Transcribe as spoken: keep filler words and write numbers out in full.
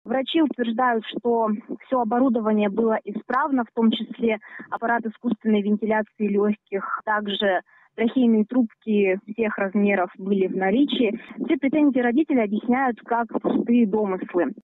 Врачи утверждают, что все оборудование было исправно, в том числе аппарат искусственной вентиляции легких, также трахейные трубки всех размеров были в наличии. Все претензии родителей объясняют как пустые домыслы.